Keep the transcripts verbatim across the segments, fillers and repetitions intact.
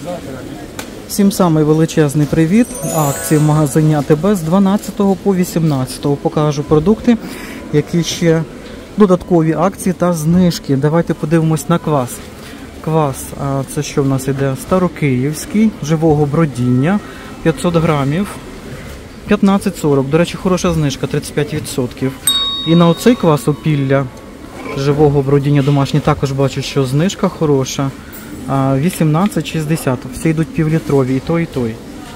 Всім самий величезний привіт. Акції в магазині АТБ з дванадцятого по вісімнадцяте. Покажу продукти, які ще додаткові акції та знижки. Давайте подивимось на квас. Квас, а це що в нас іде? Старокиївський, живого бродіння, п'ятсот грамів, п'ятнадцять сорок. До речі, хороша знижка, тридцять п'ять відсотків. І на оцей квас опілля живого бродіння домашній також бачу, що знижка хороша. вісімнадцять шістдесят. Всі йдуть півлітрові, і той, і той.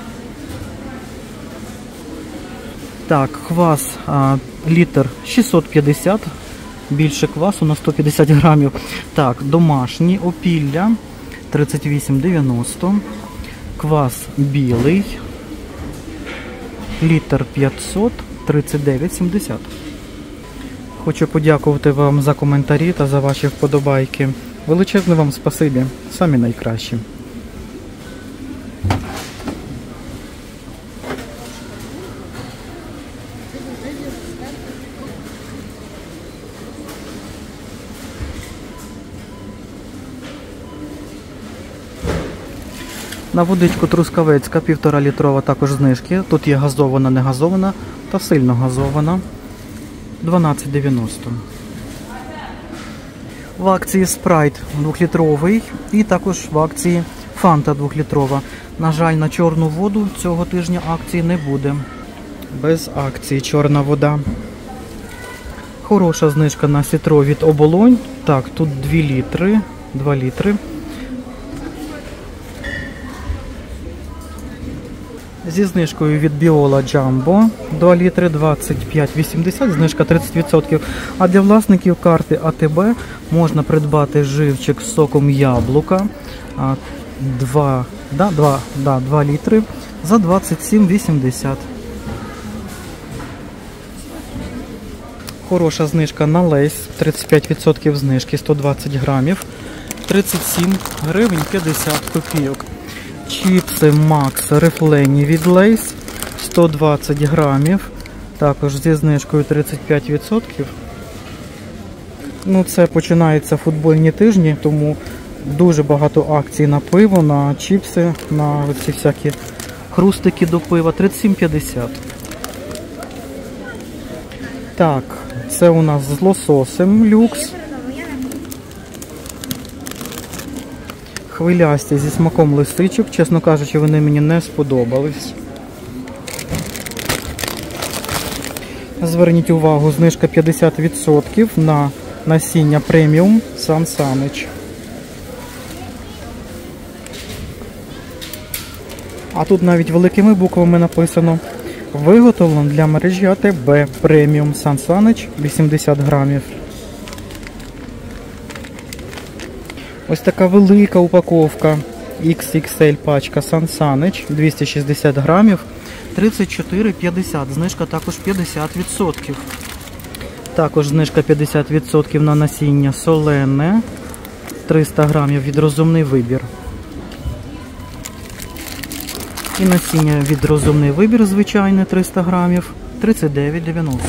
Так, квас а, літр шістсот п'ятдесят. Більше квасу на сто п'ятдесят грамів. Так, домашній опілля тридцять вісім дев'яносто. Квас білий. Літр п'ятсот, тридцять дев'ять сімдесят. Хочу подякувати вам за коментарі та за ваші вподобайки. Величезне вам спасибі. Самі найкращі. На водичку Трускавецька півтора літрова також знижки. Тут є газована, не газована та сильно газована. дванадцять дев'яносто. В акції Спрайт двохлітровий і також в акції Фанта двохлітрова. На жаль, на чорну воду цього тижня акції не буде. Без акції чорна вода. Хороша знижка на сітро від Оболонь. Так, тут два літри. два літри. Зі знижкою від Біола Джамбо два літри двадцять п'ять вісімдесят, знижка тридцять відсотків. А для власників карти АТБ можна придбати живчик з соком яблука два, да, два, да, два літри за двадцять сім вісімдесят. Хороша знижка на Лейс, тридцять п'ять відсотків знижки, сто двадцять грамів, тридцять сім гривень п'ятдесят копійок. Чіпси Макс рифлені від Лейс, сто двадцять грамів, також зі знижкою тридцять п'ять відсотків. Ну, це починаються футбольні тижні, тому дуже багато акцій на пиво, на чіпси, на ці всякі хрустики до пива, тридцять сім п'ятдесят. Так, це у нас з лососем люкс. Хвилясті зі смаком лисичок. Чесно кажучи, вони мені не сподобались. Зверніть увагу, знижка п'ятдесят відсотків на насіння преміум Сан Санич. А тут навіть великими буквами написано: виготовлено для мережі АТБ преміум Сан Санич вісімдесят грамів. Ось така велика упаковка ікс ікс ель пачка Сан Санич, двісті шістдесят грамів, тридцять чотири п'ятдесят, знижка також п'ятдесят відсотків. Також знижка п'ятдесят відсотків на насіння солене, триста грамів від Розумний Вибір. І насіння від Розумний Вибір звичайне триста грамів, тридцять дев'ять дев'яносто.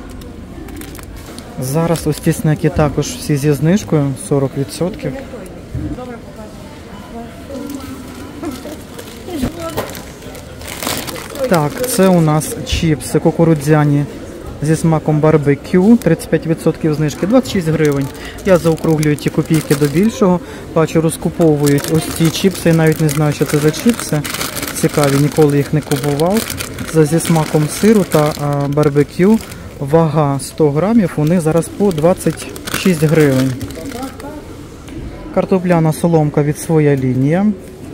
Зараз ось ці снеки також всі зі знижкою, сорок відсотків. Так, це у нас чіпси кукурудзяні зі смаком барбекю, тридцять п'ять відсотків знижки, двадцять шість гривень. Я заокруглюю ті копійки до більшого. Бачу, розкуповують ось ці чіпси, я навіть не знаю, що це за чіпси. Цікаві, ніколи їх не купував. Це зі смаком сиру та а, барбекю. Вага сто грамів, вони зараз по двадцять шість гривень. Картопляна соломка від Своя лінія.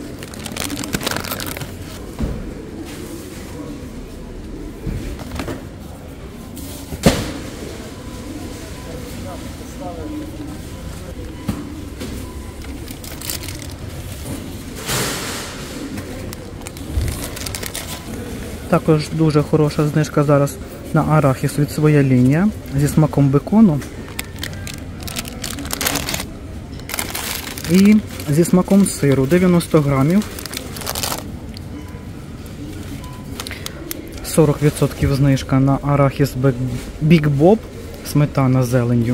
Також дуже хороша знижка зараз на арахіс від Своя лінія зі смаком бекону і зі смаком сиру, дев'яносто грамів, сорок відсотків знижка на арахіс Big Bob, сметана з зеленню.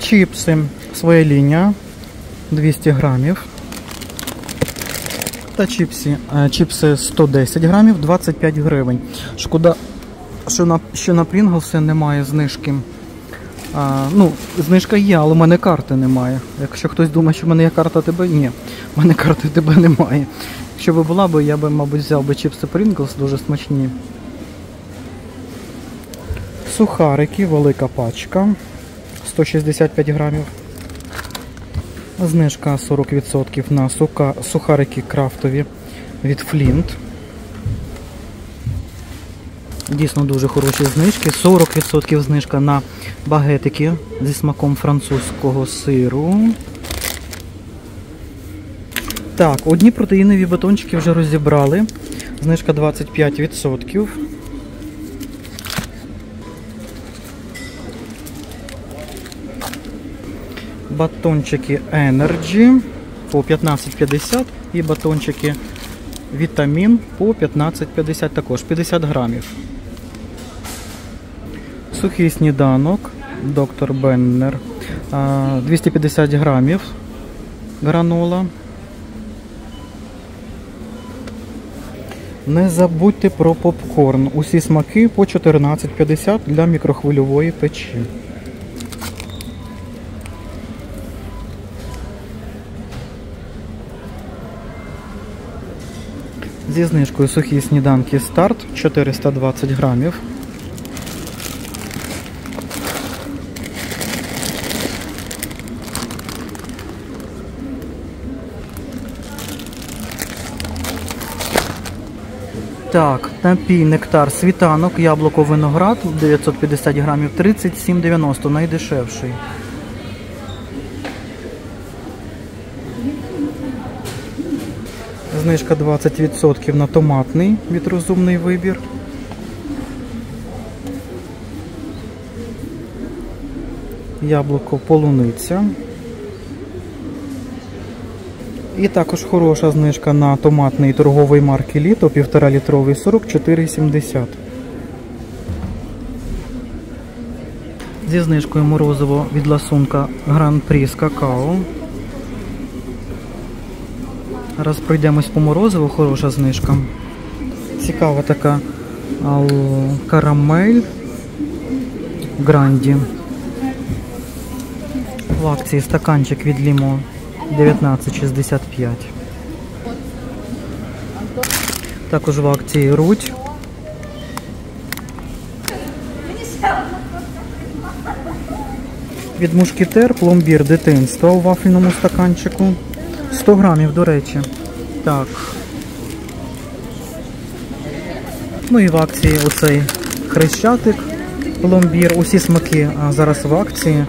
Чіпси своя лінія двісті грамів. Та чіпси, чіпси сто десять грамів, двадцять п'ять гривень. Шкода, що на, що на Прінглси немає знижки. А, ну, знижка є, але в мене карти немає. Якщо хтось думає, що в мене є карта ТБ, ні, в мене карти ТБ немає. Якщо б була б, я б, мабуть, взяв би чіпси Pringles, дуже смачні. Сухарики, велика пачка, сто шістдесят п'ять грамів. Знижка сорок відсотків на сука, сухарики крафтові від Флінт. Дійсно дуже хороші знижки. сорок відсотків знижка на багетики зі смаком французького сиру. Так, одні протеїнові батончики вже розібрали. Знижка двадцять п'ять відсотків. Батончики Energy по п'ятнадцять п'ятдесят і батончики Вітамін по п'ятнадцять п'ятдесят, також п'ятдесят грамів. Сухий сніданок доктор Беннер двісті п'ятдесят грамів гранола. Не забудьте про попкорн. Усі смаки по чотирнадцять п'ятдесят для мікрохвильової печі. Зі знижкою сухі сніданки старт чотириста двадцять грамів. Так, напій нектар світанок, яблуко виноград дев'ятсот п'ятдесят грамів, тридцять сім дев'яносто, найдешевший. Знижка двадцять відсотків на томатний від Розумний вибір. Яблуко полуниця. І також хороша знижка на томатний торгової марки Літо, півтора літровий, сорок чотири сімдесят. Зі знижкою морозиво від ласунка Гран-прі з какао. Раз пройдемось по морозиву, хороша знижка. Цікава така карамель Гранді. В акції стаканчик від Лімо дев'ятнадцять шістдесят п'ять. Також в акції Рудь. Від Мушкетер пломбір дитинства у вафельному стаканчику. сто грамів, до речі. Так. Ну і в акції оцей хрещатик, пломбір. Усі смаки а зараз в акції.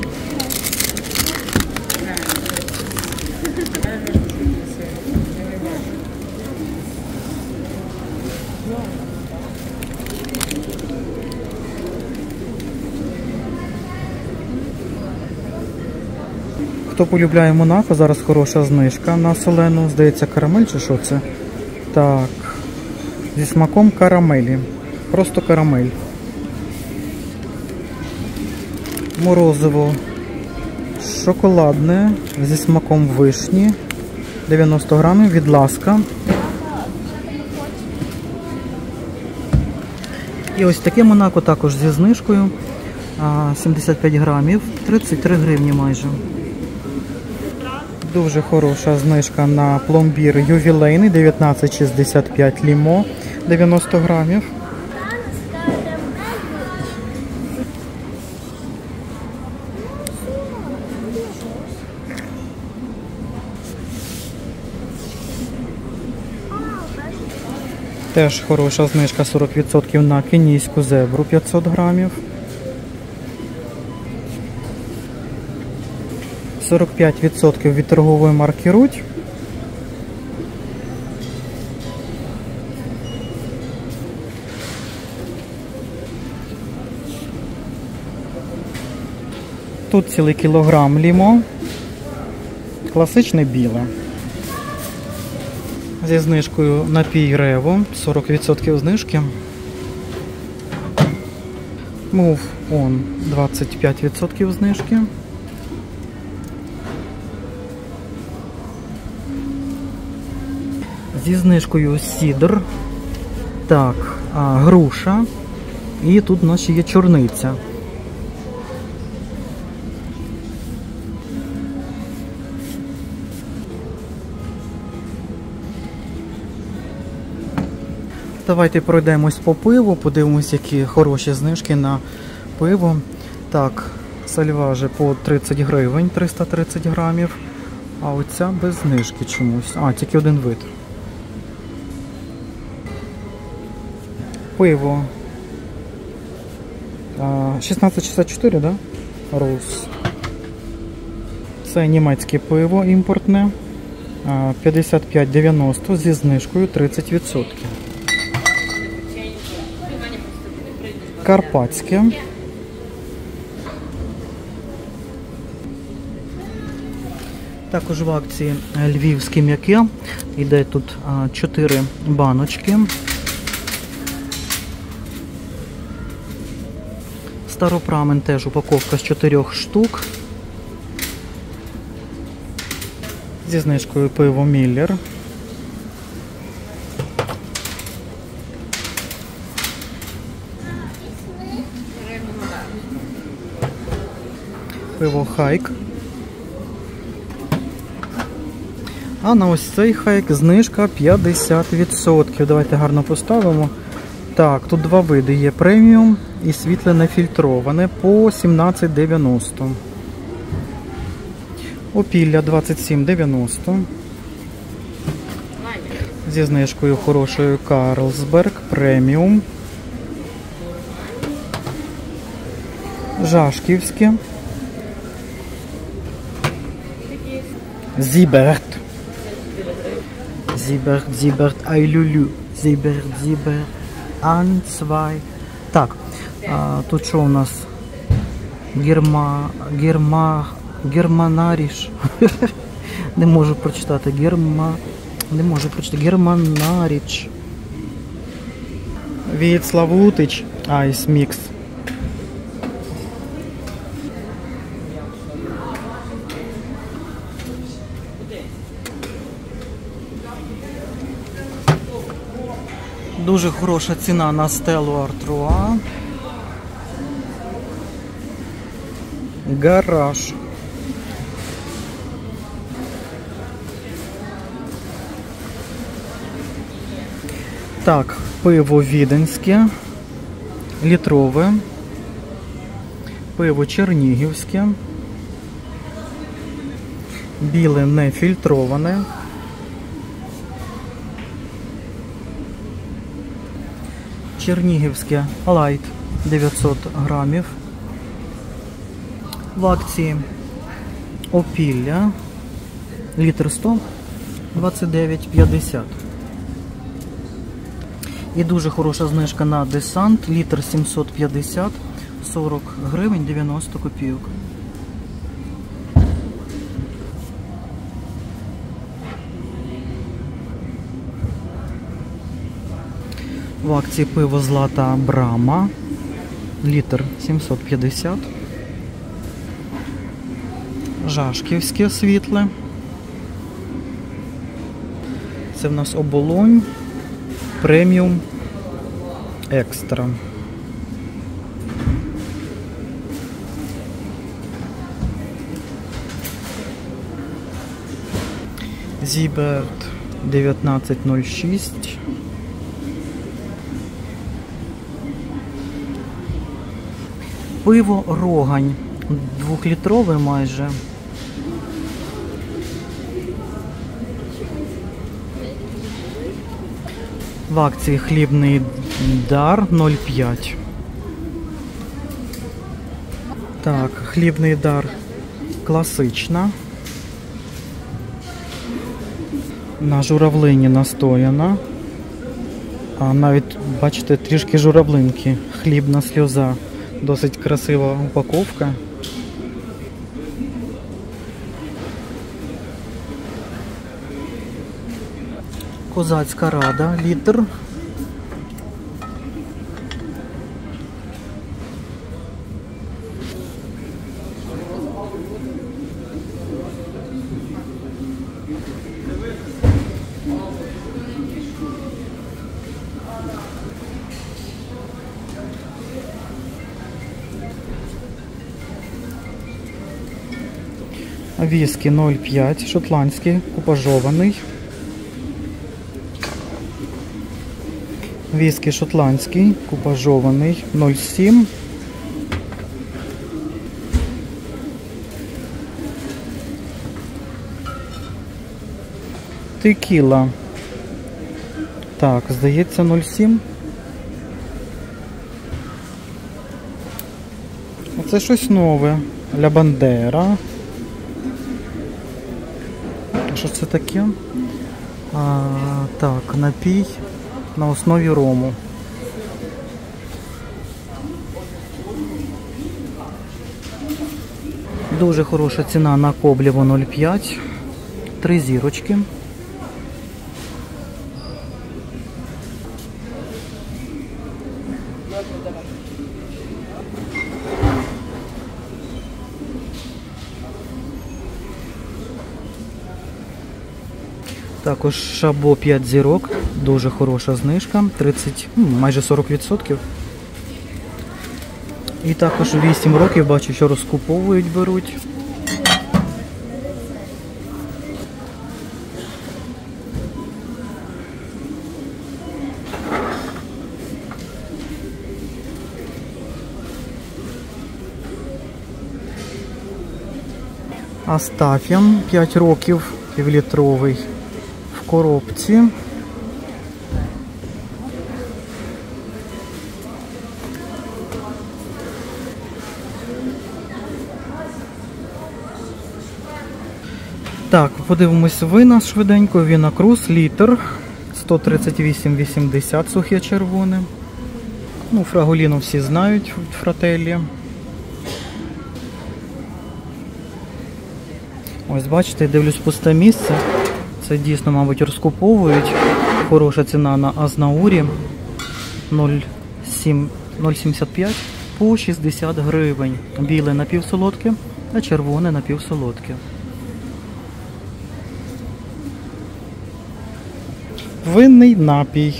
Хто полюбляє Монако, зараз хороша знижка на солену. Здається, карамель чи що це? Так. Зі смаком карамелі. Просто карамель. Морозиво шоколадне зі смаком вишні. дев'яносто грамів від Ласка. І ось таке Монако також зі знижкою. сімдесят п'ять грамів. тридцять три гривні майже. Дуже хороша знижка на пломбір ювілейний дев'ятнадцять шістдесят п'ять Лімо, дев'яносто грамів. Теж хороша знижка сорок відсотків на кенійську зебру п'ятсот грамів. сорок п'ять відсотків від торгової марки Рудь. Тут цілий кілограм Лімо. Класичне біле. Зі знижкою напій Рево, сорок відсотків знижки. Move On, двадцять п'ять відсотків знижки. Зі знижкою сідр. Так, а, груша. І тут у нас ще є чорниця. Давайте пройдемось по пиву, подивимось, які хороші знижки на пиво. Так, сальваже по тридцять гривень, триста тридцять грамів. А оця без знижки чомусь. А, тільки один вид. Пиво. шістнадцять шістдесят чотири, да? Роуз. Це німецьке пиво імпортне. п'ятдесят п'ять дев'яносто зі знижкою тридцять відсотків. Карпатське. Також в акції львівське м'яке. Іде тут чотири баночки. Старопрамен теж упаковка з чотирьох штук. Зі знижкою пиво Міллер. Пиво Хайк. А на ось цей Хайк знижка п'ятдесят відсотків. Давайте гарно поставимо. Так, тут два види є: преміум і світле нефільтроване по сімнадцять дев'яносто. Опілля двадцять сім дев'яносто. Зі знижкою хорошою Карлсберг преміум. Жашківське. Зіберт. Зіберт, Зіберт, Айлюлю. Зіберт, Зіберт. Анцвай. Так, а, тут що у нас? Герма, герма, германаріш. Не можу прочитати. Герма, не можу прочитати. Германаріч. Від Славутич. Айс Мікс. Дуже хороша ціна на Стелу Артруа. Гараж. Так, пиво віденське, літрове, пиво чернігівське, біле нефільтроване, чернігівське лайт дев'ятсот грамів. В акції опілля літр сто двадцять дев'ять п'ятдесят. І дуже хороша знижка на десант, літр сімсот п'ятдесят, сорок гривень дев'яносто копійок. В акції пиво Злата Брама, літр сімсот п'ятдесят. Жашківське світле. Це в нас оболонь. Преміум екстра. Зіберт дев'ятнадцять нуль шість. Пиво Рогань. Двохлітрове майже. В акції хлібний дар нуль п'ять. Так, хлібний дар класична. На журавлині настояна. А навіть, бачите, трішки журавлинки. Хлібна сльоза. Досить красива упаковка. Козацька рада, літр. Віскі нуль п'ять, шотландський, купажований. Віскі шотландський, купажований, нуль сім. Текіла. Так, здається, нуль сім. Оце щось нове. Ля Бандера. Що це таке? А, так, напій на основі рому. Дуже хороша ціна на Коблєво нуль п'ять. Три зірочки. Також Шабо п'ять зірок, дуже хороша знижка, тридцять, майже сорок відсотків. І також вісім років, бачу, що розкуповують, беруть. Астаф'ян п'ять років, півлітровий. В коробці. Так, подивимось вина швиденько. Віна Круз, літр, сто тридцять вісім вісімдесят, сухе червоне. Ну, Фраголіно всі знають, Фрателлі. Ось, бачите, дивлюсь пусте місце. Це дійсно, мабуть, розкуповують. Хороша ціна на Азнаурі нуль сімдесят п'ять по шістдесят гривень. Біле напівсолодке, а червоне напівсолодке. Винний напій.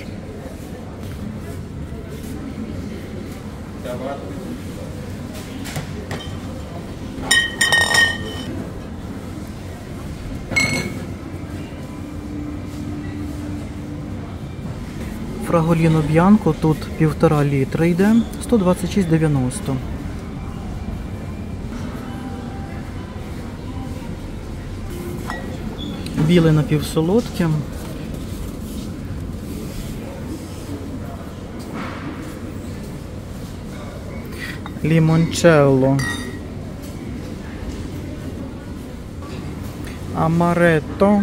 Фраголіно Б'янко, тут півтора літра йде, сто двадцять шість дев'яносто. Біле напівсолодке. Лімончелло. Амаретто.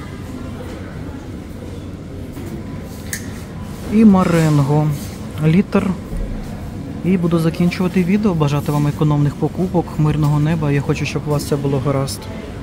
І маренго. Літр. І буду закінчувати відео. Бажати вам економних покупок, мирного неба. Я хочу, щоб у вас все було гаразд.